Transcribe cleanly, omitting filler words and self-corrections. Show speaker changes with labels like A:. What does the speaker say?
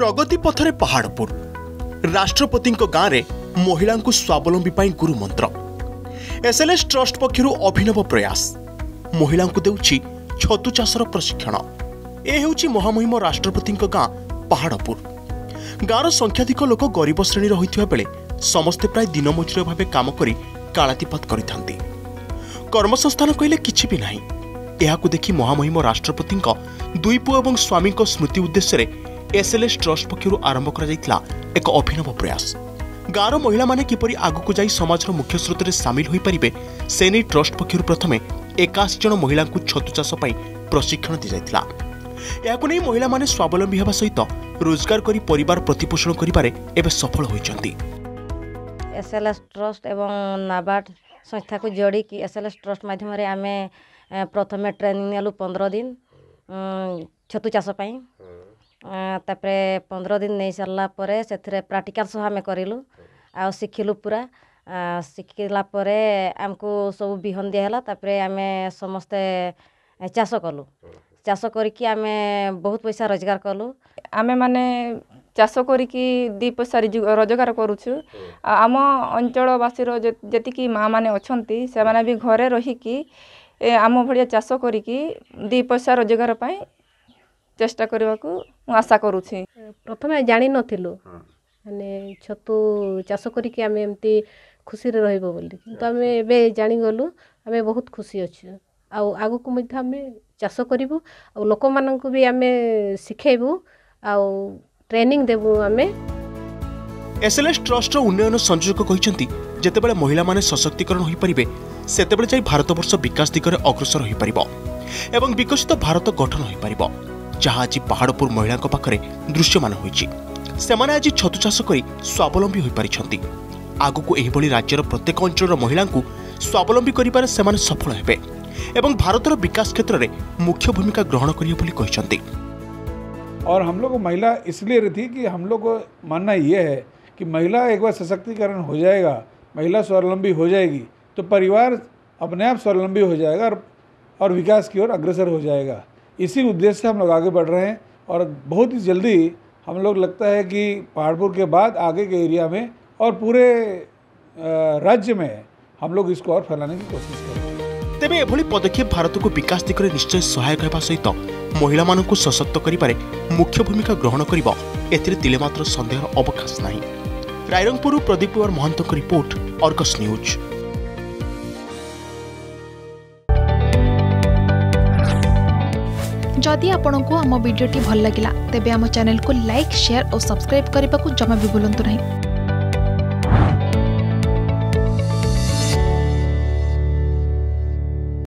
A: रगत पथर पहाड़पुर राष्ट्रपति गाँव में महिला स्वावलंबी गुरु मंत्र एसएलएस ट्रस्ट पक्षर अभिनव प्रयास महिला देउछि छतु चाषर प्रशिक्षण। ए हेउछि महामहिम राष्ट्रपति गाँ पहाड़पुर। गाँवर संख्याधिक लोक गरीब श्रेणी होइथिबा बेले समस्ते प्राय दिन मजूर भाव काम करी कालातीपात करिथांती। कर्मसंस्थान कहले किछि भी नाही। एहाकु देखि महामहिम राष्ट्रपति दुई पुओ एवं स्वामी स्मृति उद्देश्य एसएलएस ट्रस्ट पक्षर आरंभ करा एक अभिनव प्रयास। गाँवर महिला माने किपरि आगुक जाई समाजर मुख्य स्रोत में सामिल होई परिबे से नहीं ट्रस्ट पक्षर प्रथमे 81 जन महिला छतु चाष प्रशिक्षण दी जाइतिला। याकु नै महिला माने स्वावलंबी हेबा सहित रोजगार करी परिवार प्रतिपोषण करिबारे एबे सफल होइचंती।
B: एसएलएस ट्रस्ट एवं नाबार्ड संस्था को जोड़ी कि एसएलएस ट्रस्ट माध्यम रे आमे प्रथमे ट्रेनिंग नेलु 15 दिन छतु चाष पई। तापरे 15 दिन नहीं सरला परे सेथरे प्रैक्टिकल सह आमे करिलु आ सिखिलु पूरा। सिखिला परे हमको सब बिहन दिया हला। तापरे आमे समस्ते चाष कलु। चाष करिकि आमे बहुत पैसा रोजगार कलु।
C: आमे माने चाष करिकि दी पैसा रोजगार करूछु। आम अंचलवासी जतिकि माँ माने अछंती से माने भी घरे रहिकि आम भड़िया चाष करिकि दी पैसा रोजगार पाई चेष्टा करने को आशा करुछि।
D: प्रथम जानी नथिलु माने छतु चाष करिकि आमे एमती खुशी रे रहइबो बोली किंतु आमे एबे जानि गलु। आमे बहुत खुशी अछि आ आगु को मध्ये आमे चाष करिवु आ लोक मानन को भी आमे सिखेबु आ ट्रेनिंग देबु। आमे
A: एसएलएस ट्रस्ट उन्नयन संयोजक कहिसंती जेतेबेले महिला माने सशक्तिकरण होई परिबे सेतेबेले जाई भारतवर्ष विकास दिगरे अग्रसर होई परिबो एवं विकसित भारत गठन होई परिबो। जहाँ आज पहाड़पुर महिला पाखरे दृश्यमान होइछि। सेमाने आज छतु चाष करी स्वावलंबी होई परिछंती। आगुकु एही भली राज्यर प्रत्येक अंचलर महिला स्वावलंबी करिबारे सेमाने सफल हेबे एवं भारतर विकास क्षेत्र में मुख्य भूमिका ग्रहण करिए बोली कहिसंती।
E: और हम लोग महिला इसलिए रहती कि हम लोग को मानना ये है कि महिला एक बार सशक्तिकरण हो जाएगा, महिला स्वावलंबी हो जाएगी तो परिवार अपने आप स्वावलंबी हो जाएगा और विकास की ओर अग्रसर हो जाएगा। इसी उद्देश्य से हम लोग आगे बढ़ रहे हैं और बहुत ही जल्दी हम लोग लगता है कि पहाड़पुर के बाद आगे के एरिया में और पूरे राज्य में हम लोग इसको और फैलाने की कोशिश करेंगे।
A: तेबे एभली पदक्षेप भारत को विकास दिगरे निश्चय सहायक हेबा सहित महिला मानकु सशक्त करिबारे मुख्य भूमिका ग्रहण करिबो एथिरे तिले मात्र संदेहर अवकाश नाही। रायरंगपुर प्रदीप कुमार महंतक रिपोर्ट, अर्गस न्यूज।
F: जदि आपंक आम भिडी भल लगा तेब आम चैनल को लाइक, शेयर और सब्सक्राइब करने को जमा भी भूलु नहीं।